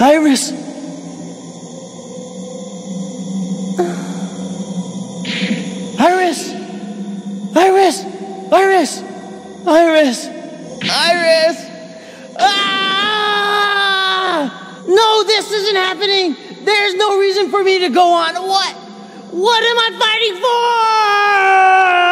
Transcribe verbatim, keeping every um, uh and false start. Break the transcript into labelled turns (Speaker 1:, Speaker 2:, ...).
Speaker 1: Iris! Iris! Iris! Iris! Iris! Iris! Ah! No, this isn't happening! There's no reason for me to go on. What? What am I fighting for?